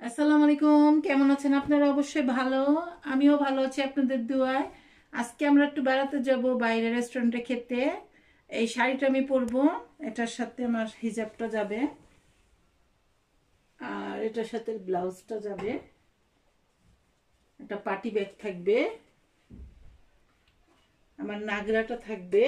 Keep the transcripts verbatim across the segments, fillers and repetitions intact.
আসসালামু আলাইকুম, কেমন আছেন আপনারা? অবশ্যই ভালো, আমিও ভালো আছি আপনাদের দোয়ায়। আজকে আমরা একটু বেড়াতে যাব বাইরে রেস্টুরেন্টে খেতে। এই শাড়িটা আমি পরবো, এটার সাথে আমার হিজাবটা যাবে, আর এটার সাথে ব্লাউজটা যাবে, একটা পার্টি ব্যাগ থাকবে, আমার নাগরাটা থাকবে,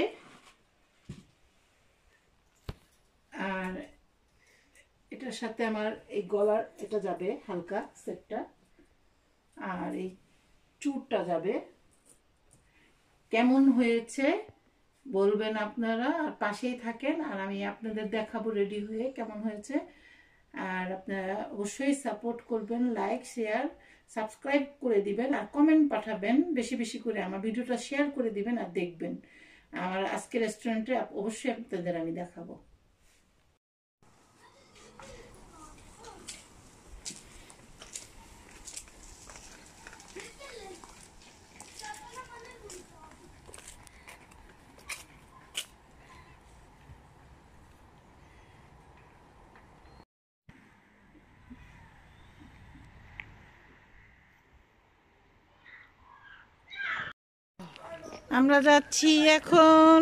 আর এটার সাথে আমার এই গলার এটা যাবে হালকা সেটটা, আর এই চুড়টা যাবে। কেমন হয়েছে বলবেন আপনারা, আর পাশেই থাকেন আর আমি আপনাদের দেখাবো রেডি হয়ে কেমন হয়েছে। আর আপনারা অবশ্যই সাপোর্ট করবেন, লাইক শেয়ার সাবস্ক্রাইব করে দিবেন, আর কমেন্ট পাঠাবেন বেশি বেশি করে, আমার ভিডিওটা শেয়ার করে দিবেন আর দেখবেন। আমার আজকে রেস্টুরেন্টে অবশ্যই আপনাদের আমি দেখাবো। আমরা যাচ্ছি এখন,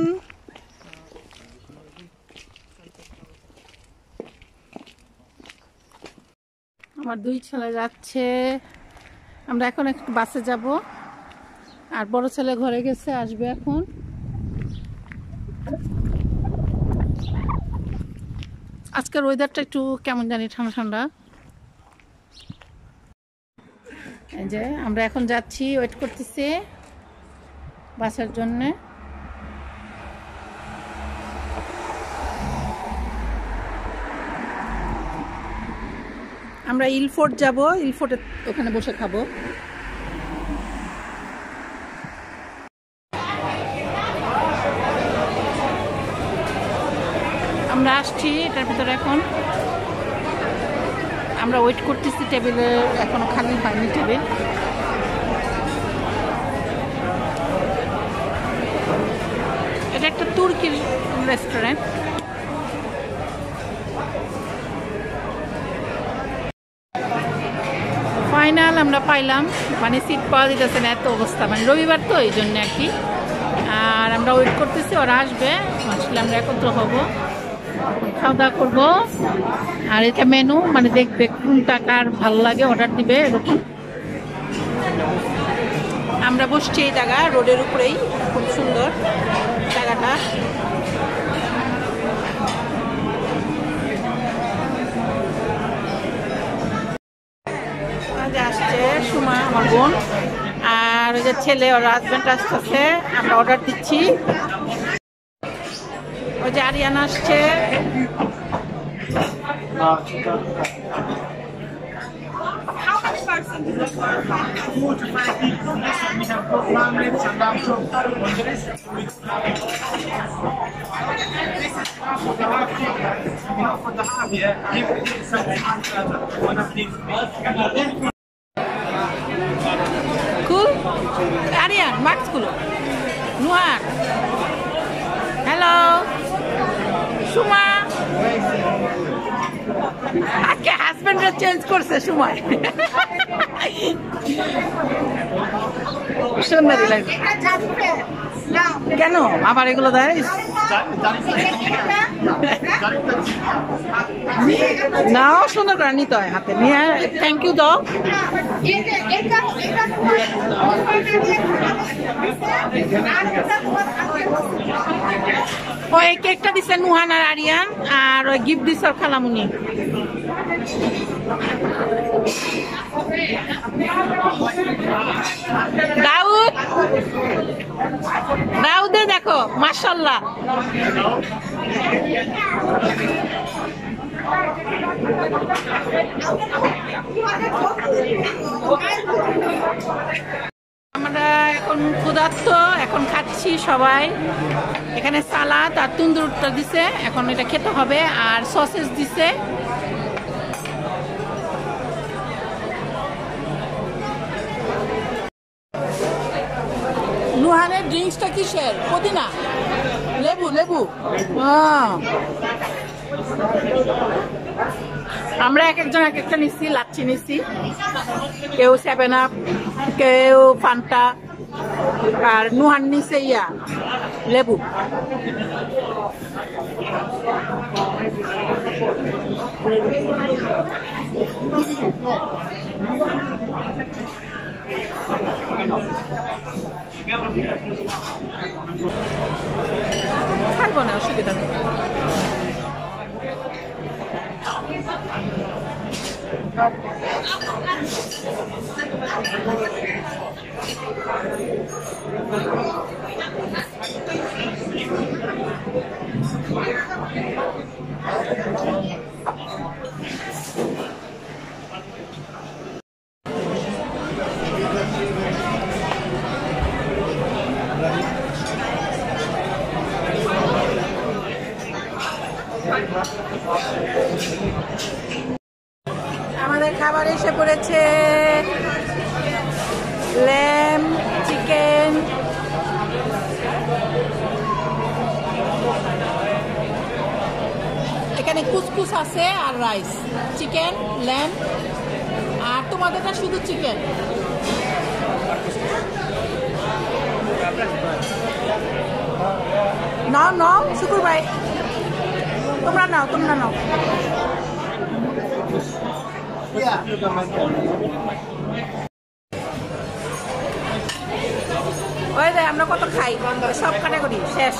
আমার দুই ছেলে যাচ্ছে, আমরা এখন একটু বাসে যাব, আর বড় ছেলে ঘরে গেছে, আসবে এখন। আজকের ওয়েদারটা একটু কেমন জানি ঠান্ডা ঠান্ডা। এই যে আমরা এখন যাচ্ছি, ওয়েট করতেছি বাসের জন্যে। আমরা ইলফোর্ট যাব, ইলফোর্টে ওখানে বসে খাবো। আমরা আসছি এটার ভিতরে, এখন আমরা ওয়েট করতেছি, টেবিলে এখনো খালি হয়নি টেবিল। এটা একটা তুর্কির রেস্টুরেন্ট। ফাইনাল আমরা পাইলাম, মানে সিট পাওয়া যেতেছে না, এত অবস্থা, মানে রবিবার তো এই জন্য আর কি। আর আমরা ওয়েট করতেছি, ওরা আসবে, আসলে আমরা একত্র হব, খাওয়া দাওয়া করবো। আর এটা মেনু, মানে দেখবে কোনটা কার ভালো লাগে অর্ডার দিবে এরকম। আমরা বসছি এই জায়গা রোডের উপরেই, খুব সুন্দর জায়গাটা। আসছে সুমা আমার বোন, আর ওই যে ছেলে ওর হাজব্যান্ড আসতেছে, আমরা অর্ডার দিচ্ছি। ওই যে আরিয়ান আসছে, কুল আরিয়ান মার্কস গুলো নুয়ার। হ্যালো সুমা, আজকে হাজবেন্ডরা চেঞ্জ করছে সময়, সুন্দরই লাগছে। কেন আবার এগুলো দেয়? নাও সুন্দর করে নিতে হয় হাতে নিয়ে। থ্যাংক ইউ দাও। ওই কেকটা দিচ্ছে নুহান আর আরিয়ান, আর ওই গিফট দিচ্ছে ওর খালামুনি। দাউদ, দাউদে দেখো মাশাআল্লাহ। আমরা এখন ক্ষুধার্ত, এখন খাচ্ছি সবাই। এখানে সালাদ আর তন্দুরটা দিছে, এখন এটা খেতে হবে, আর সসেস দিছে। নুহানের ড্রিঙ্কসটা কিসের? পুদিনা, লেবু লেবু। আমরা এক একজন এক একটা নিচ্ছি, লাচ্ছি নিচ্ছি, কেউ সেভেন আপ, কেউ ফান্টা, আর নুহান নিচ্ছে ইয়া লেবু। খাইব না, অসুবিধা নেই। আমাদের খাবার এসে পড়েছে, ল্যাম, চিকেন, এখানে কুসকুস আছে আর রাইস, চিকেন, ল্যাম, আর তোমাদেরটা শুধু চিকেন। নাও নাও শুকুর ভাই, তোমরা নাও, তোমরা নাও। ওই যে আমরা কত খাই, সব ক্যাটাগরি শেষ।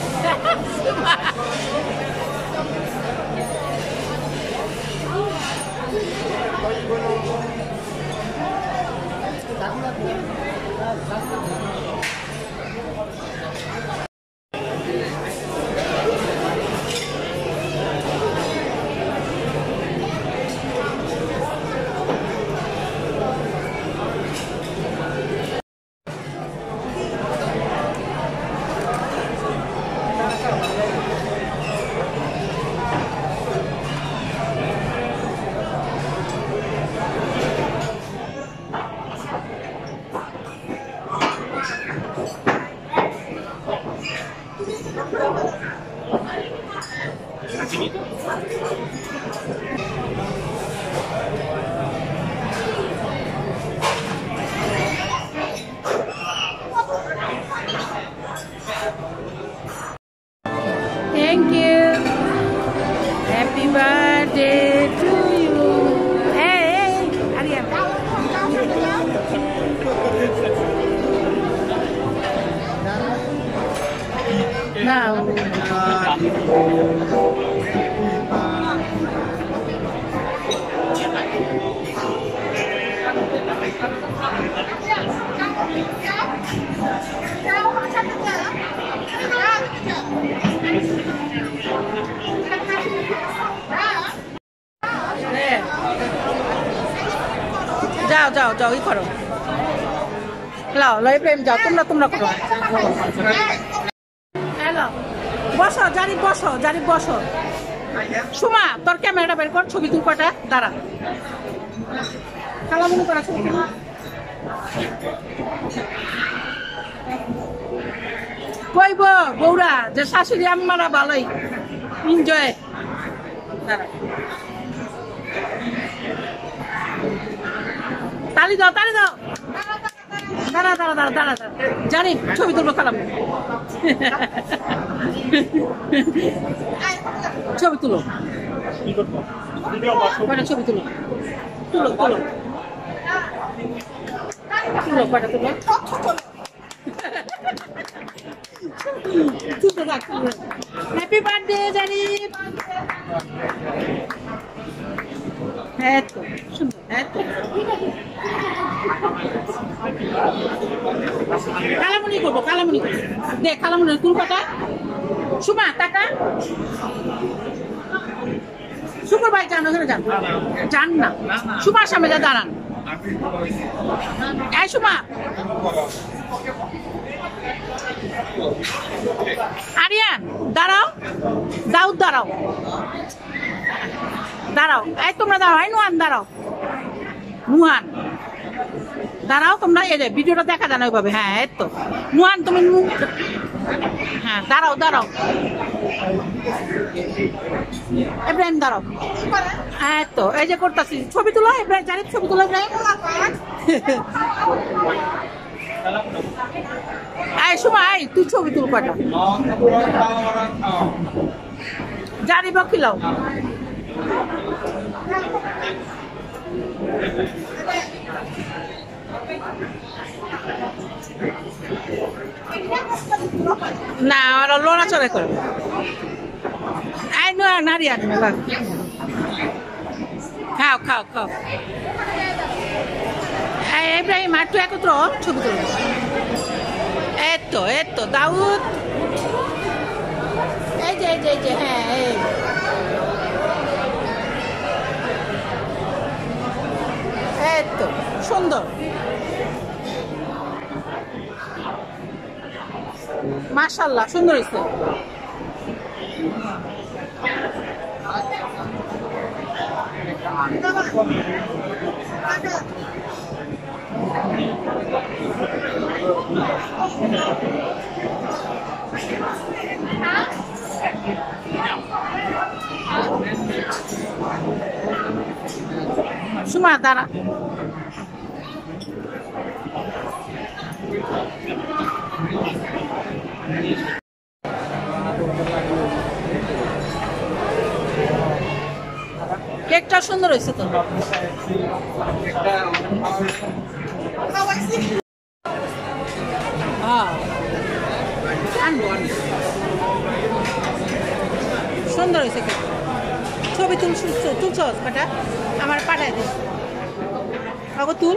Thank you. Happy birthday to you. Hey, hey, Aryan. Now. যাও যাও যাও, ই করো, লাও লাই প্রেম, যাও তোমরা, তোমরা করো। হ্যালো, বসো জারি, বসো জারি, বসো। সুমা, তোর ক্যামেরাটা বের কর, ছবি তুল কটা, দাঁড়া। কালামুনি করা ছবি কইব বৌরা যে শাশুড়ি আম্মারা ভালোই এনজয়। দাঁড়া, তালি দাও, তালি দাও। দাঁড়া দাঁড়া দাঁড়া দাঁড়া দাঁড়া, জানি ছবি তুলবো, কালাম ছবি তুলো, ছবি তুলো, তুলো তুলো তুলো, কয়টা তুলো, তুলতে থাক। হ্যাপি বার্থডে জানি। হ্যাঁ তো সুন্দর, হ্যাঁ তো কালামুনি করবো, কালামুনি করবো, দেখ কালামুনি তুল কটা। সুমা টাকা, সুপার ভাই যান, ওখানে যান, যান না, সুমার সামনে যা দাঁড়ান। এই সুমা, আরিয়ান দাঁড়াও, দাউদ দাঁড়াও, দাঁড়াও, এই তোমরা দাঁড়াও, এই নুহান দাঁড়াও, নুহান দাঁড়াও তোমরা, এই যে ভিডিওটা দেখা যায় না ওইভাবে। হ্যাঁ এই তো নুহান, তুমি হ্যাঁ দাঁড়াও দাঁড়াও ইব্রাহিম দাঁড়াও হ্যাঁ তো এই যে করতেছি ছবি তুলো ইব্রাহিম জারিফ ছবি তুলো ইব্রাহিম এই সময় তুই ছবি তুল কটা জারিফ খিলাও না ওরা লড়াচড়া করে এই নারী আনবে খাও খাও খাও এই ইব্রাহিম আর তুই একত্র ছবি তুল এই তো এই তো দাউদ এই যে এই যে এই যে হ্যাঁ এই এই তো সুন্দর মাশাআল্লাহ সুন্দর হয়েছে সুমা দাঁড়া কেকটা সুন্দর হয়েছে তো সুন্দর হয়েছে কেক ছবি তুল তুলছ কাটা আমার পাঠায় দিস আগো তুল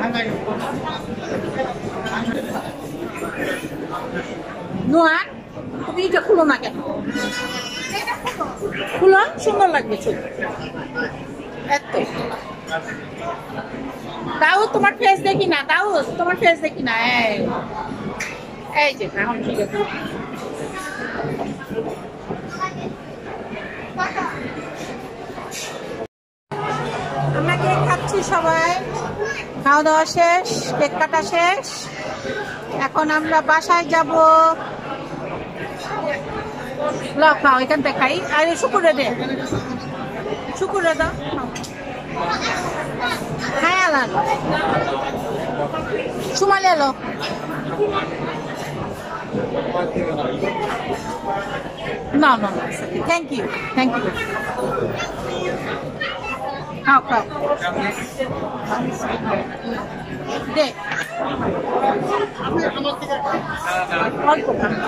নোয়া তুমি এটা খুলো না কেন খুলো সুন্দর লাগবে ছবি এত দাও তোমার ফেস দেখি না দাও তোমার ফেস দেখি না এই এই যে এখন ঠিক আছে আমরা কেক খাচ্ছি সবাই খাওয়া দাওয়া শেষ কেক কাটা শেষ এখন আমরা বাসায় যাব লাও খাও এখান থেকে খাই আর শুকুরে দে শুকুরে দাও হ্যাঁ আলান সুমালি এলো না না থ্যাংক ইউ থ্যাংক ইউ খাও খাও দে অল্প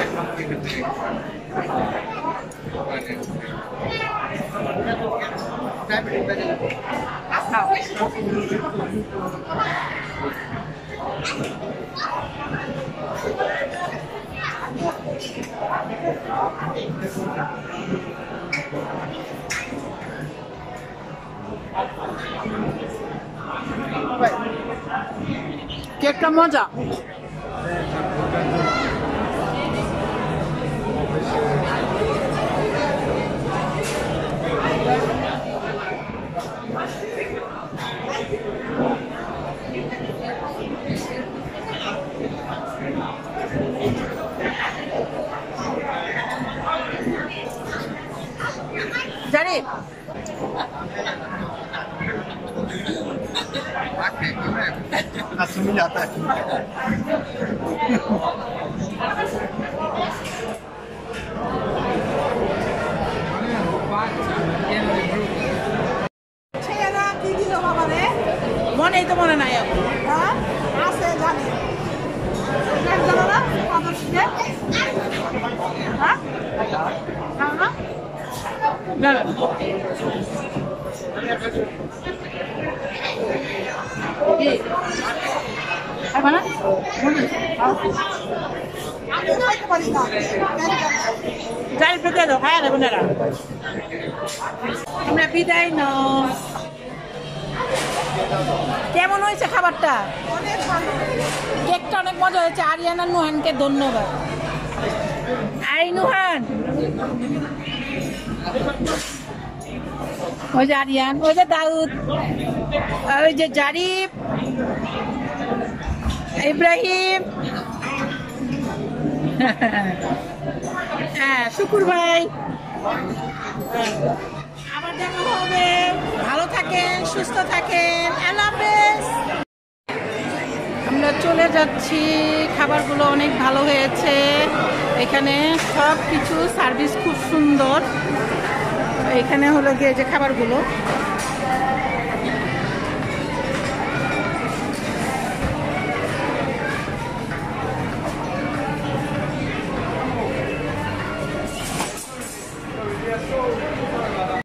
খাও কেকটা মজা জানি सुन जाता है মনে তো মনে নাই আছে জানি যাই পেতে দাও খায় দেবো না আমরা বিদায় ন কেমন হয়েছে খাবারটা কেকটা অনেক মজা হয়েছে আরিয়ানা নুহানকে ধন্যবাদ আই নুহান ওই যে আরিয়ান ওই যে দাউদ ওই যে জারিফ ইব্রাহিম হ্যাঁ শুকুর ভাই, আবার দেখা হবে। ভালো থাকেন, সুস্থ থাকেন, আল্লাহ হাফেজ। আমরা চলে যাচ্ছি, খাবারগুলো অনেক ভালো হয়েছে, এখানে সব কিছু সার্ভিস খুব সুন্দর। এখানে হলো গিয়ে যে খাবারগুলো